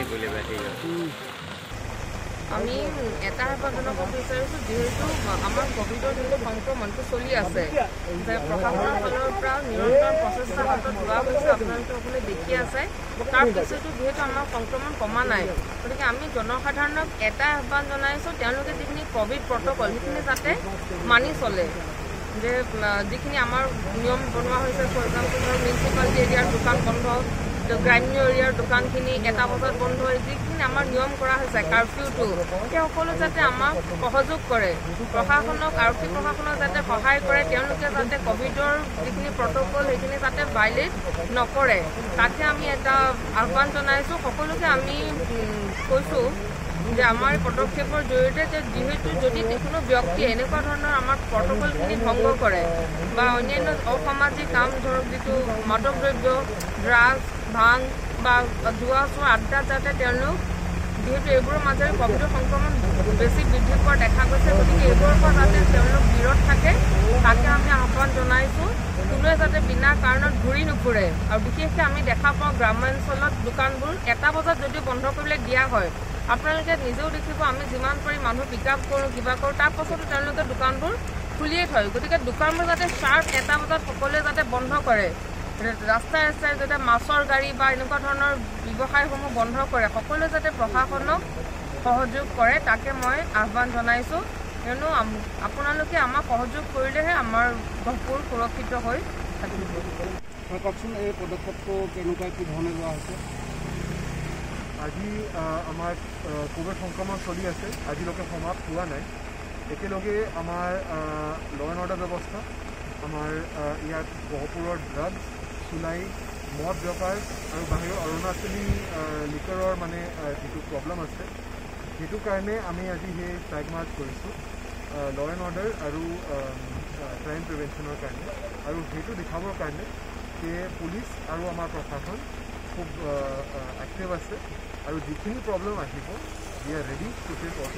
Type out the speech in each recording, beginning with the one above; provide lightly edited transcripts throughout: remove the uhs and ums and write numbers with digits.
কৰিলে বা ঠিক আছে আমি এটা আহ্বান জনাব বিচাৰিছোঁ যিহেতু আমাৰ ক'ভিডৰ যোনটো সংক্ৰমণটো চলি আছে যে প্ৰশাসনৰ ফালৰ পৰা নিৰন্তৰ প্ৰচেষ্টা হাতত লোৱা হৈছে আপোনালোকে সকলোৱে দেখি আছে তাৰ পিছতো যিহেতু আমাৰ সংক্ৰমণ কমা নাই গতিকে আমি জনসাধাৰণক এটা আহ্বান জনাইছোঁ তেওঁলোকে যিখিনি ক'ভিড প্ৰট'কল সেইখিনি যাতে মানি চলে যে যিখিনি আমাৰ নিয়ম বনোৱা হৈছে ফৰ এক্সাম্পল ধৰক মিউনিচিপালিটি এৰিয়াৰ দোকান বন্ধ গ্ৰাম্য এৰিয়াৰ দোকানখিনি 1টা বজাত বন্ধ হৈ যিখিনি আমাৰ নিয়ম কৰা হৈছে কাৰফিউটো সেই সকলো যাতে আমাক সহযোগ কৰে প্ৰশাসনক আৰক্ষী প্ৰশাসনক যাতে সহায় কৰে তেওঁলোকে যাতে ক'ভিডৰ যিখিনি প্ৰট'কল সেইখিনি যাতে ভাইলেট নকৰে তাকে আমি এটা আহ্বান জনাইছোঁ সকলোকে আমি কৈছোঁ যে আমাৰ পদক্ষেপৰ জৰিয়তে যে যিহেতু যদি কোনো ব্যক্তিয়ে এনেকুৱা ধৰণৰ আমাৰ প্ৰট'কলখিনি ভংগ কৰে বা অন্যান্য অসামাজিক কাম ধৰক যিটো মাদক দ্ৰব্য ড্ৰাগছ ভাং বা জুৱা চোৱা আড্ডা যাতে তেওঁলোক যিহেতু এইবোৰৰ মাজেৰে ক'ভিডৰ সংক্ৰমণ বেছি বৃদ্ধি পোৱা দেখা গৈছে গতিকে এইবোৰৰ পৰা যাতে তেওঁলোক বিৰত থাকে তাকে আমি আহ্বান জনাইছোঁ কোনোৱে যাতে বিনা কাৰণত ঘূৰি নুফুৰে আৰু বিশেষকৈ আমি দেখা পাওঁ গ্ৰাম্যাঞ্চলত দোকানবোৰ 1টা বজাত যদিও বন্ধ কৰিবলৈ দিয়া হয় আপোনালোকে নিজেও দেখিব আমি যিমান পাৰি মানুহ পিক আপ কৰোঁ কিবা কৰোঁ তাৰ পাছতো তেওঁলোকে দোকানবোৰ খুলিয়ে থয় গতিকে দোকানবোৰ যাতে শ্বাৰ্প 1টা বজাত সকলোৱে যাতে বন্ধ কৰে ৰাস্তাই ৰাস্তাই যাতে মাছৰ গাড়ী বা এনেকুৱা ধৰণৰ ব্যৱসায়সমূহ বন্ধ কৰে সকলোৱে যাতে প্ৰশাসনক সহযোগ কৰে তাকে মই আহ্বান জনাইছোঁ কিয়নো আপোনালোকে আমাক সহযোগ কৰিলেহে আমাৰ গহপুৰ সুৰক্ষিত হৈ থাকিব কওকচোন এই পদক্ষেপটো কেনেকুৱা কি ধৰণে লোৱা হৈছে আজি আমাৰ কোভিড সংক্ৰমণ চলি আছে আজিলৈকে সমাপ্ত হোৱা নাই একেলগে আমাৰ ল এণ্ড অৰ্ডাৰ ব্যৱস্থা আমাৰ ইয়াত গহপুৰৰ ড্ৰাগছ চুলাই মদ বেপাৰ আৰু বাহিৰৰ অৰুণাচলী লিকাৰৰ মানে যিটো প্ৰব্লেম আছে সেইটো কাৰণে আমি আজি সেই ফ্লেগ মাৰ্চ কৰিছোঁ ল এণ্ড অৰ্ডাৰ আৰু ক্ৰাইম প্ৰিভেনশ্যনৰ কাৰণে আৰু সেইটো দেখাবৰ কাৰণে যে পুলিচ আৰু আমাৰ প্ৰশাসন খুব এক্টিভ আছে আৰু যিখিনি প্ৰব্লেম আহিব we are ready to take all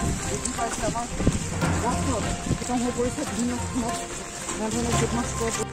আমাৰ হৈ পৰিছে বিভিন্ন ধৰণৰ